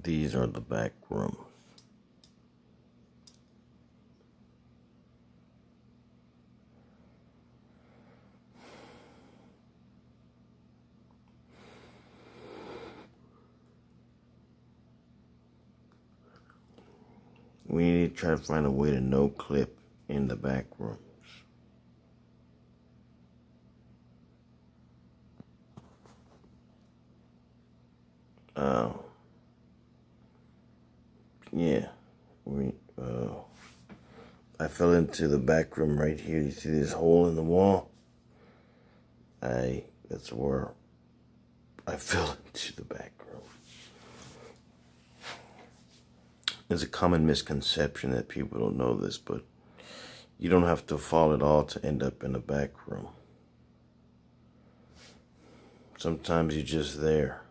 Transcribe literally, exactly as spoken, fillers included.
These are the back rooms. We need to try to find a way to no clip in the back rooms. Uh, yeah, we, uh, I fell into the back room right here. You see this hole in the wall? I, that's where I fell into the back room. There's a common misconception that people don't know this, but you don't have to fall at all to end up in a back room. Sometimes you're just there.